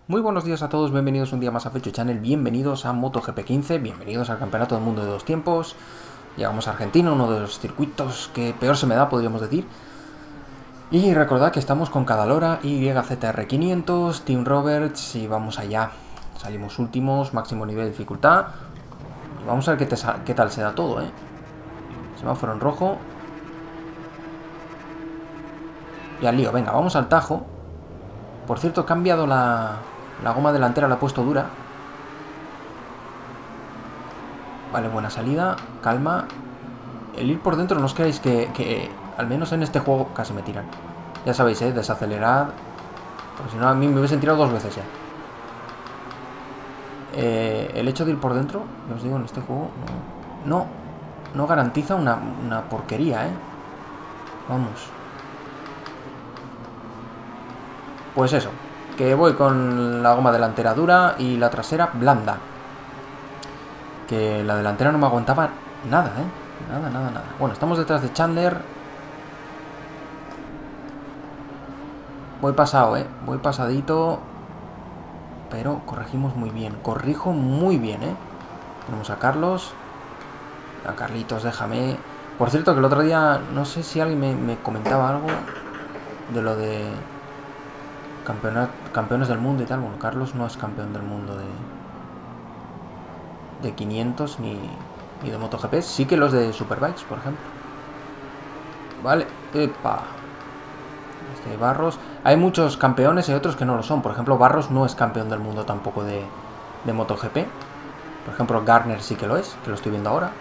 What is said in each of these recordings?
Muy buenos días a todos, bienvenidos un día más a Fecho Channel, bienvenidos a MotoGP 15, bienvenidos al Campeonato del Mundo de dos tiempos. Llegamos a Argentina, uno de los circuitos que peor se me da, podríamos decir. Y recordad que estamos con Cadalora, YZR500, Team Roberts y vamos allá. Salimos últimos, máximo nivel de dificultad. Y vamos a ver qué tal se da todo, Semáforo en rojo. Y al lío, venga, vamos al tajo. Por cierto, he cambiado la goma delantera, la he puesto dura. Vale, buena salida, calma. El ir por dentro, no os creáis que al menos en este juego casi me tiran. Ya sabéis, desacelerad. Porque si no, a mí me hubiesen tirado dos veces ya. El hecho de ir por dentro, ya os digo, en este juego no garantiza una porquería, Vamos. Pues eso, que voy con la goma delantera dura y la trasera blanda. Que la delantera no me aguantaba nada, Nada. Bueno, estamos detrás de Chandler. Voy pasado, Voy pasadito. Pero corregimos muy bien. Corrijo muy bien, Tenemos a Carlos. A Carlitos, déjame. Por cierto, que el otro día, no sé si alguien me comentaba algo de lo de campeones del mundo y tal. Bueno, Carlos no es campeón del mundo de 500 ni de MotoGP. Sí que los de Superbikes, por ejemplo. Vale, epa. Barros. Hay muchos campeones y otros que no lo son. Por ejemplo, Barros no es campeón del mundo tampoco de MotoGP. Por ejemplo, Garner sí que lo es, que lo estoy viendo ahora.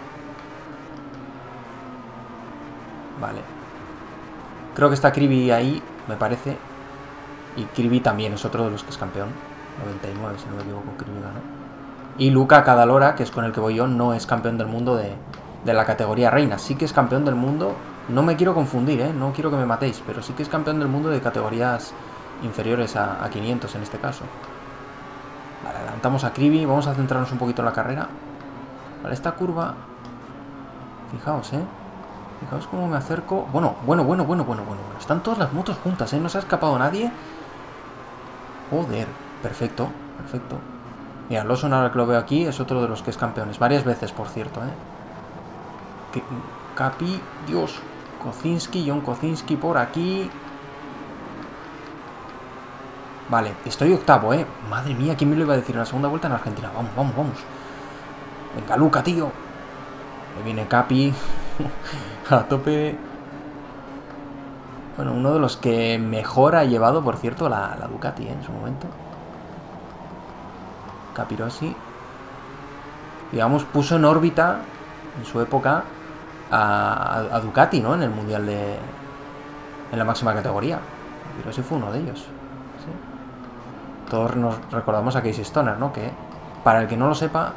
Vale. Creo que está Krivi ahí, me parece. Y Krivi también es otro de los que es campeón. 99, si no me equivoco, Krivi ganó. Y Luca Cadalora, que es con el que voy yo, no es campeón del mundo de la categoría reina. Sí que es campeón del mundo. No me quiero confundir, no quiero que me matéis, pero sí que es campeón del mundo de categorías inferiores a 500 en este caso. Vale, adelantamos a Krivi, vamos a centrarnos un poquito en la carrera. Vale, esta curva, fijaos, fijaos cómo me acerco. Bueno. Están todas las motos juntas, no se ha escapado nadie. Joder, perfecto. Mira, Lawson, ahora que lo veo aquí, es otro de los que es campeones. Varias veces, por cierto, Capi, Dios. John Kocinski por aquí. Vale, estoy octavo, Madre mía, ¿quién me lo iba a decir en la segunda vuelta en Argentina? Vamos. Venga, Luca, tío. Me viene Capi. A tope. Bueno, uno de los que mejor ha llevado, por cierto, la Ducati, en su momento. Capirossi. Digamos, puso en órbita, en su época, a Ducati, ¿no? En el mundial en la máxima categoría. Capirossi fue uno de ellos. ¿Sí? Todos nos recordamos a Casey Stoner, ¿no? Que, para el que no lo sepa,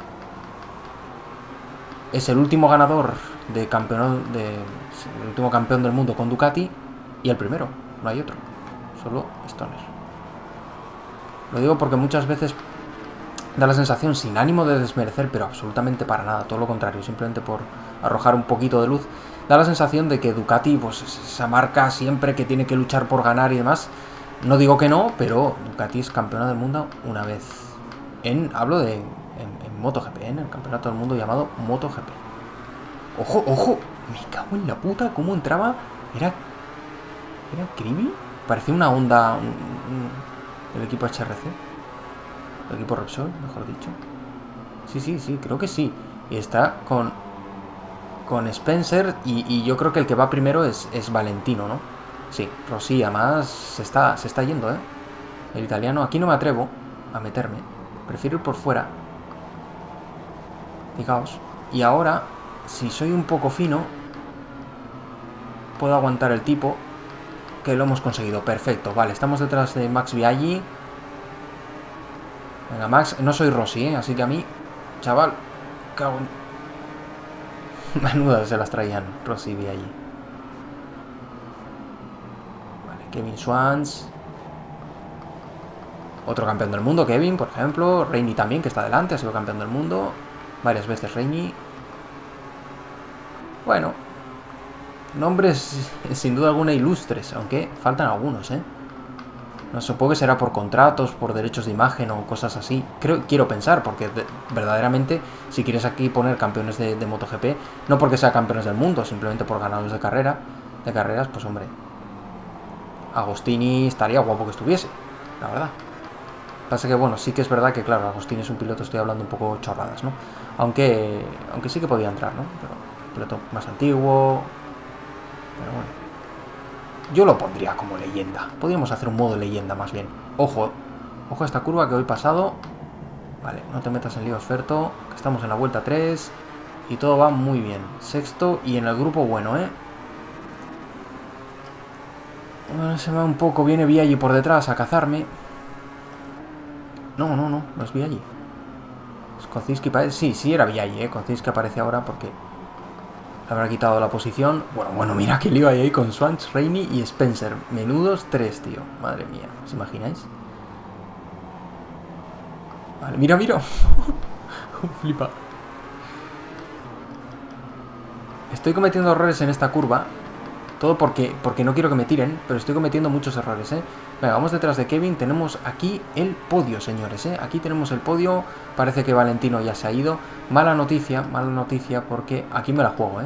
es el último ganador el último campeón del mundo con Ducati y el primero, no hay otro, solo Stoner. Lo digo porque muchas veces da la sensación, sin ánimo de desmerecer, pero absolutamente para nada, todo lo contrario, simplemente por arrojar un poquito de luz, da la sensación de que Ducati, pues esa marca siempre que tiene que luchar por ganar y demás. No digo que no, pero Ducati es campeona del mundo una vez. Hablo en MotoGP, en el campeonato del mundo llamado MotoGP. ¡Ojo! Me cago en la puta, ¿cómo entraba? ¿Era Krivi? Parecía una Honda, el equipo HRC. El equipo Repsol, mejor dicho. Sí, creo que sí. Y está con Spencer y yo creo que el que va primero es Valentino, ¿no? Sí, Rossi, además se está yendo, El italiano. Aquí no me atrevo a meterme. Prefiero ir por fuera. Fijaos. Y ahora, si soy un poco fino, puedo aguantar el tipo, que lo hemos conseguido. Perfecto, vale, estamos detrás de Max Biaggi. Venga, Max, no soy Rossi, así que a mí, chaval, cago en... Menudas se las traían Rossi y Biaggi. Vale, Kevin Schwantz. Otro campeón del mundo, Kevin, por ejemplo. Reini también, que está delante, ha sido campeón del mundo varias veces, Reini. Bueno, nombres sin duda alguna ilustres, aunque faltan algunos, No supongo que será por contratos, por derechos de imagen o cosas así. Quiero pensar, porque verdaderamente, si quieres aquí poner campeones de MotoGP, no porque sea campeones del mundo, simplemente por ganadores de carreras, pues hombre, Agostini estaría guapo que estuviese, la verdad. Pasa que, bueno, sí que es verdad que, claro, Agostini es un piloto, estoy hablando un poco chorradas, ¿no? Aunque sí que podía entrar, ¿no? Pero piloto más antiguo. Pero bueno. Yo lo pondría como leyenda. Podríamos hacer un modo leyenda más bien. Ojo a esta curva que hoy pasado. Vale, no te metas en líos, Ferto, que estamos en la vuelta 3 y todo va muy bien. Sexto y en el grupo bueno, ¿eh? Bueno, se va un poco, viene Viaggi por detrás a cazarme. No es Viaggi. Es Kocinski, parece... Sí, era Viaggi, Kocinski aparece ahora porque habrá quitado la posición. Bueno, mira que lío hay ahí con Swans, Rainey y Spencer. Menudos 3, tío. Madre mía, ¿os imagináis? Vale, mira. Flipa. Estoy cometiendo errores en esta curva. Todo porque no quiero que me tiren, pero estoy cometiendo muchos errores, ¿eh? Venga, vamos detrás de Kevin. Tenemos aquí el podio, señores, ¿eh? Aquí tenemos el podio. Parece que Valentino ya se ha ido. Mala noticia porque aquí me la juego, ¿eh?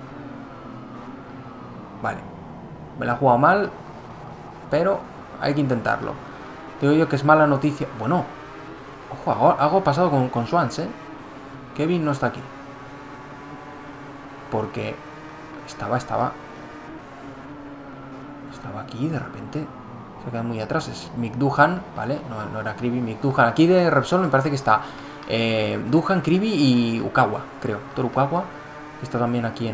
Vale. Me la he jugado mal, pero hay que intentarlo. Digo yo que es mala noticia. Bueno, ojo, algo pasado con Swans, ¿eh? Kevin no está aquí. Porque estaba aquí de repente. Se queda muy atrás. Es Mick Doohan, ¿vale? No era Krivi, Mick Doohan. Aquí de Repsol me parece que está Doohan, Krivi y Ukawa, creo. Toru Ukawa. Está también aquí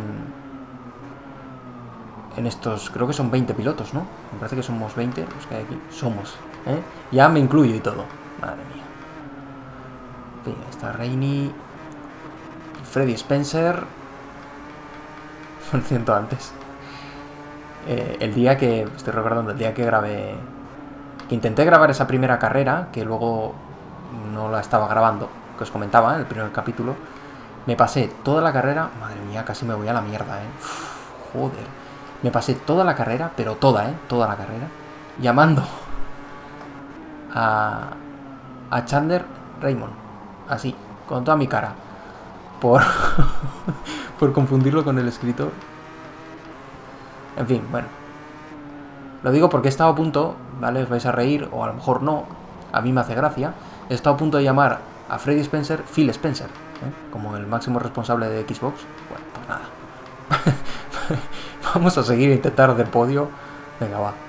en estos, creo que son 20 pilotos, ¿no? Me parece que somos 20 los que hay aquí. Somos, ¿eh? Ya me incluyo y todo. Madre mía. En fin, está Rainey, Freddy Spencer. Lo siento antes. El día que, estoy recordando, el día que grabé, que intenté grabar esa primera carrera, que luego no la estaba grabando, que os comentaba en el primer capítulo, me pasé toda la carrera, madre mía, casi me voy a la mierda, joder, me pasé toda la carrera, pero toda la carrera, llamando a Chandler Raymond, así, con toda mi cara, por confundirlo con el escritor. En fin, bueno. Lo digo porque he estado a punto, ¿vale? Os vais a reír, o a lo mejor no. A mí me hace gracia. He estado a punto de llamar a Freddy Spencer Phil Spencer, como el máximo responsable de Xbox. Bueno, pues nada. Vamos a seguir a intentar hacer podio. Venga, va.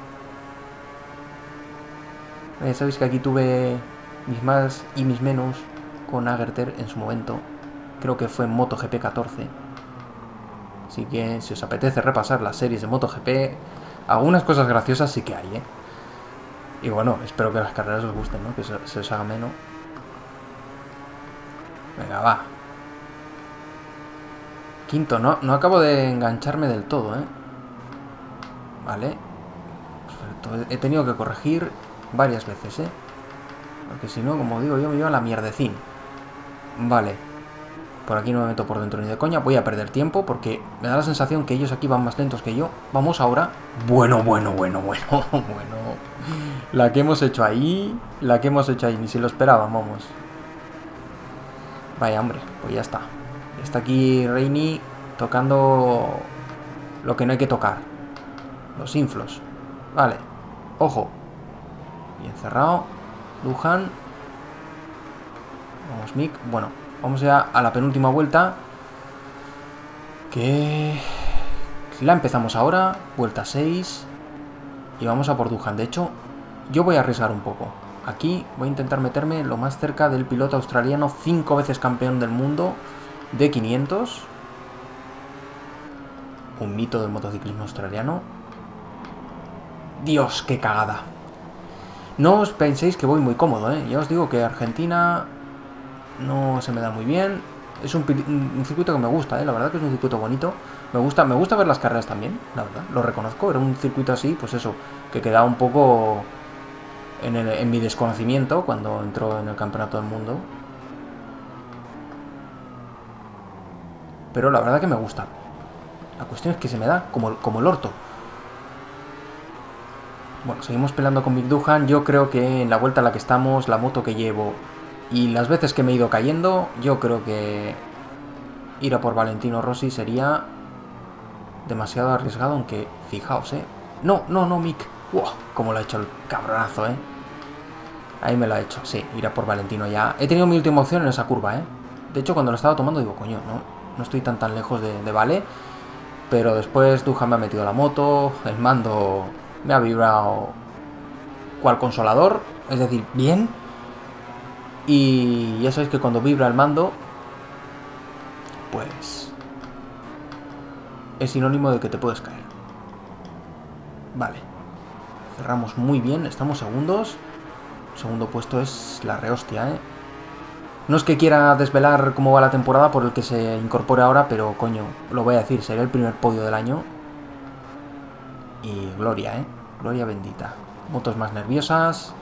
Sabéis que aquí tuve mis más y mis menos con Agerter en su momento. Creo que fue en MotoGP 14. Así que si os apetece repasar las series de MotoGP, algunas cosas graciosas sí que hay, ¿eh? Y bueno, espero que las carreras os gusten, ¿no? Que se os haga menos. Venga, va. Quinto, no acabo de engancharme del todo, ¿eh? Vale. Perfecto. He tenido que corregir varias veces, ¿eh? Porque si no, como digo yo, me lleva la mierdecín. Vale. Por aquí no me meto por dentro ni de coña. Voy a perder tiempo porque me da la sensación que ellos aquí van más lentos que yo. Vamos ahora. Bueno. La que hemos hecho ahí. Ni se lo esperaban, vamos. Vaya, hombre. Pues ya está. Está aquí Rainey tocando lo que no hay que tocar. Los inflos. Vale. Ojo. Bien cerrado. Doohan. Vamos, Mick. Bueno. Vamos ya a la penúltima vuelta. Que la empezamos ahora. Vuelta 6. Y vamos a por Doohan. De hecho, yo voy a arriesgar un poco. Aquí voy a intentar meterme lo más cerca del piloto australiano, 5 veces campeón del mundo de 500. Un mito del motociclismo australiano. Dios, qué cagada. No os penséis que voy muy cómodo, ¿eh? Ya os digo que Argentina no se me da muy bien. Es un circuito que me gusta, la verdad que es un circuito bonito. Me gusta ver las carreras también, la verdad, lo reconozco. Era un circuito así, pues eso, que quedaba un poco en mi desconocimiento cuando entró en el campeonato del mundo. Pero la verdad que me gusta. La cuestión es que se me da como el orto. Bueno, seguimos peleando con Big Duhan. Yo creo que en la vuelta a la que estamos, la moto que llevo y las veces que me he ido cayendo, yo creo que ir a por Valentino Rossi sería demasiado arriesgado, aunque fijaos, No, Mick. ¡Wow! Como lo ha hecho el cabronazo, Ahí me lo ha hecho, sí, ir a por Valentino ya. He tenido mi última opción en esa curva, De hecho, cuando lo estaba tomando digo, coño, no estoy tan lejos de Vale. Pero después Duhan me ha metido la moto, el mando me ha vibrado cual consolador, es decir, bien. Y ya sabéis que cuando vibra el mando, pues es sinónimo de que te puedes caer. Vale. Cerramos muy bien, estamos segundos. Segundo puesto es la rehostia, No es que quiera desvelar cómo va la temporada por el que se incorpore ahora, pero coño, lo voy a decir, sería el primer podio del año. Y gloria, gloria bendita. Motos más nerviosas.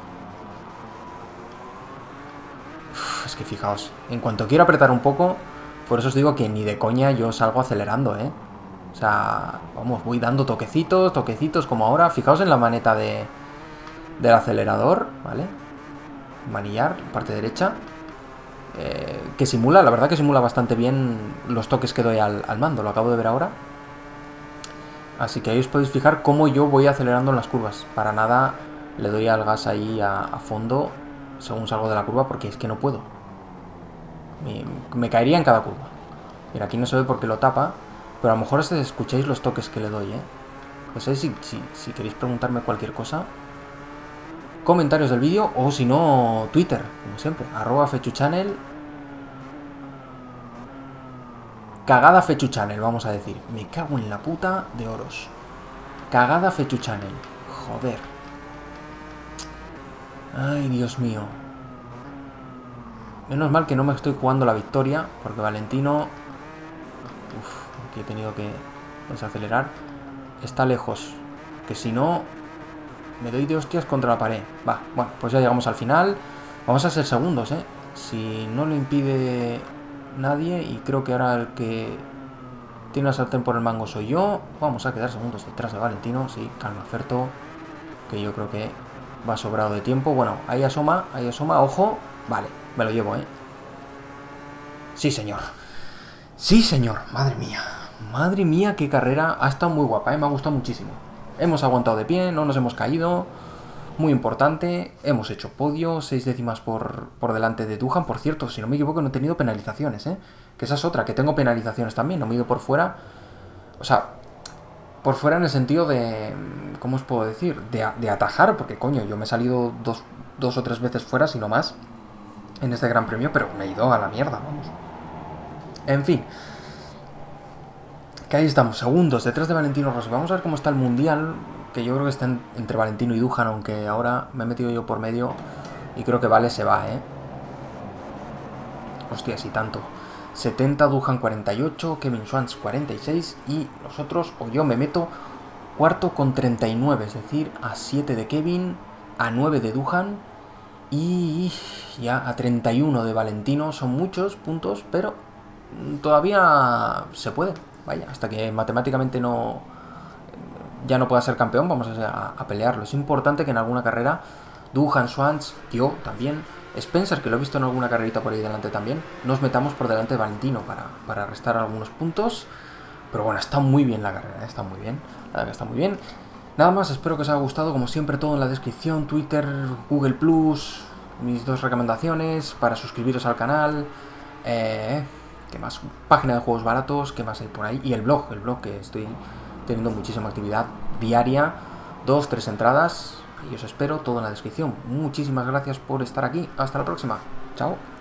Uf, es que fijaos, en cuanto quiero apretar un poco, por eso os digo que ni de coña yo salgo acelerando, O sea, vamos, voy dando toquecitos como ahora. Fijaos en la maneta del acelerador, ¿vale? Manillar, parte derecha. Que simula, la verdad que simula bastante bien los toques que doy al mando, lo acabo de ver ahora. Así que ahí os podéis fijar cómo yo voy acelerando en las curvas. Para nada le doy al gas ahí a fondo según salgo de la curva, porque es que no puedo. Me caería en cada curva. Mira, aquí no se ve porque lo tapa, pero a lo mejor escucháis los toques que le doy, No sé si queréis preguntarme cualquier cosa. Comentarios del vídeo o si no, Twitter, como siempre, @fechuchannel. Cagada Fechuchannel, vamos a decir. Me cago en la puta de oros. Cagada Fechuchannel. Joder. Ay, Dios mío. Menos mal que no me estoy jugando la victoria, porque Valentino... Uf, aquí he tenido que desacelerar. Está lejos. Que si no... me doy de hostias contra la pared. Va, bueno, pues ya llegamos al final. Vamos a ser segundos, Si no lo impide nadie, y creo que ahora el que tiene la sartén por el mango soy yo, vamos a quedar segundos detrás de Valentino. Sí, calma, Ferto, que yo creo que va sobrado de tiempo. Bueno, ahí asoma, ojo. Vale, me lo llevo, Sí, señor. Sí, señor, madre mía, qué carrera. Ha estado muy guapa, me ha gustado muchísimo. Hemos aguantado de pie, no nos hemos caído. Muy importante, hemos hecho podio, 6 décimas por delante de Duhan. Por cierto, si no me equivoco, no he tenido penalizaciones, Que esa es otra, que tengo penalizaciones también, no me he ido por fuera. O sea, por fuera en el sentido de... ¿cómo os puedo decir? De atajar, porque coño, yo me he salido dos o tres veces fuera, si no más, en este gran premio, pero me he ido a la mierda, vamos. En fin. Que ahí estamos, segundos, detrás de Valentino Rossi. Vamos a ver cómo está el mundial, que yo creo que está entre Valentino y Duhan, aunque ahora me he metido yo por medio y creo que Vale se va, Hostia, sí tanto. 70, Duhan 48, Kevin Schwantz 46 y nosotros, o yo me meto cuarto con 39, es decir, a 7 de Kevin, a 9 de Duhan y ya a 31 de Valentino. Son muchos puntos, pero todavía se puede. Vaya, hasta que matemáticamente ya no pueda ser campeón, vamos a pelearlo. Es importante que en alguna carrera Duhan, Schwantz, yo también, Spencer, que lo he visto en alguna carrerita por ahí delante también, nos metamos por delante de Valentino para restar algunos puntos. Pero bueno, está muy bien la carrera, está muy bien. La verdad que está muy bien. Nada más, espero que os haya gustado. Como siempre, todo en la descripción, Twitter, Google+, mis 2 recomendaciones para suscribiros al canal. ¿Qué más? Página de juegos baratos, ¿qué más hay por ahí? Y el blog que estoy teniendo muchísima actividad diaria, 2, 3 entradas, y os espero, todo en la descripción. Muchísimas gracias por estar aquí, hasta la próxima, chao.